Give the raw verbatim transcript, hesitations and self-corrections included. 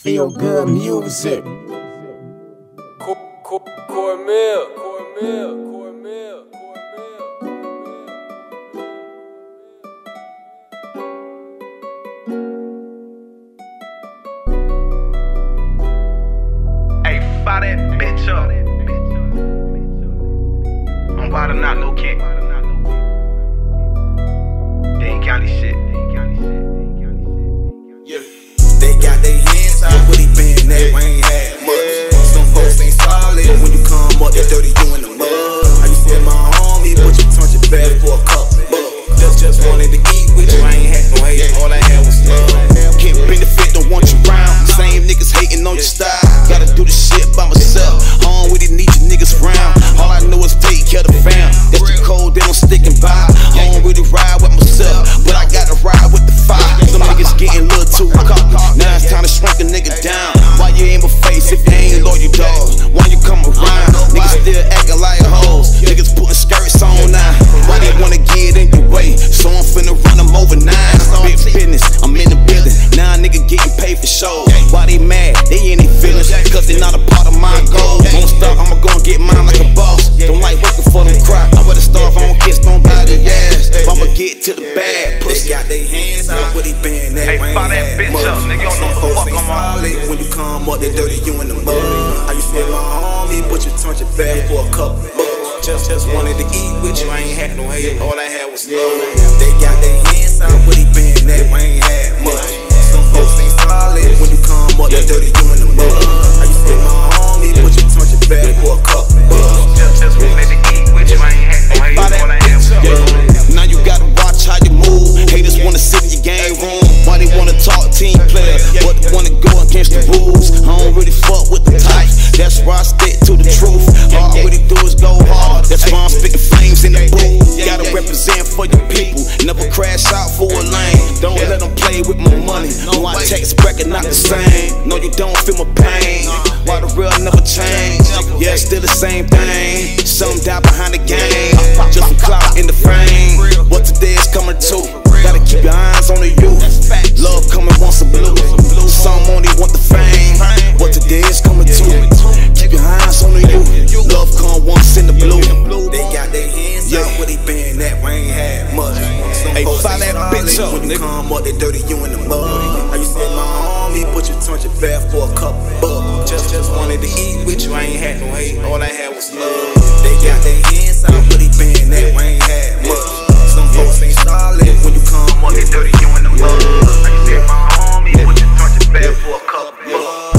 Feel good music. Cornmeal, Cornmeal, Cornmeal, Cornmeal. Hey, fire that bitch up. I'm wild or not, no king. They ain't got this shit. Yeah. They got their hands out, but he been that way ain't had much. Some folks ain't solid when you come up, they're dirty, you in the mud. I used to be my homie, but you turned your back for a cup. Just, just wanted to eat with you, I ain't had no hate, all I had was love. Can't benefit, don't want you round. Same niggas hating on your style. Gotta do the shit by myself. Home with these need you niggas round. All I know is take care of the fam. That's the code, they don't stick and buy. Home with it, ride with myself, but I gotta ride with the fire. Some niggas getting a little too cocky. Now it's time to shrink a nigga down. Why you in my face if you ain't loyal dogs? Why you come around? Niggas still acting like hoes. Niggas putting skirts on now. Why they wanna get in your way? So I'm finna run them over nine. Big business, I'm in the building. Now a nigga getting paid for shows. Why they mad? They ain't their feelings, cause they not a part of my goal. Won't stop, I'ma go and get mine like a boss. Don't like working for them crap. I rather starve, I don't kiss nobody ass. I'ma get to the bag. Pussy got their hands out, but he been that Hey, way. fire that bitch up, nigga. Don't know what the fuck I'm on. When you come up, they dirty, you in the mud. I used to be my homie, but you turned your back for a couple bucks. Just, just wanted to eat with you, I ain't had no hate, all I had was love. They got their hands out, but he been that way, ain't had much. Some folks ain't solid when you come up, they dirty, you in the mud. I used to be my homie, but you turned your back for a couple bucks. Just, just wanted to eat with you, I ain't had no hate, all I had was love. Now you gotta watch how you move. Haters wanna sit in your game room. Why they wanna talk team player, but they wanna go against the rules. I don't really fuck with the type. That's why I stick to the truth. All I really do is go hard. That's why I'm spitting flames in the booth. Gotta represent for your people. Never crash out for a lane. Don't let them play with my money. No, I text bracket not the same. No, you don't feel my pain. Why the real never change? Yeah, it's still the same thing. Some die behind the game. Just some clout in the frame. What today is coming to. Gotta keep your eyes on the youth. Love coming once a blue. Some only want the fame. What today is coming to. Keep your eyes on the youth. Love come once in the blue. They got their hands out, but they been that way ain't had much. Hey, fire that bitch up. When you come up, they dirty, you in the mud. I used to be my homie, but you turned your back for a couple bucks. Just, just wanted to eat with you, I ain't had no hate, all I had was love. They got their hands out, but they been that way ain't had much. Some folks ain't solid when you come up, they dirty, you in the mud. I used to be my homie, but you turned your back for a couple bucks.